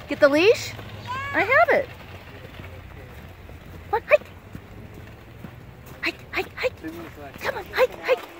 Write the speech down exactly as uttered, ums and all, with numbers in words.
Get the leash? I have it. Come on, hike. Hike, hike, hike. Come on, hike, hike.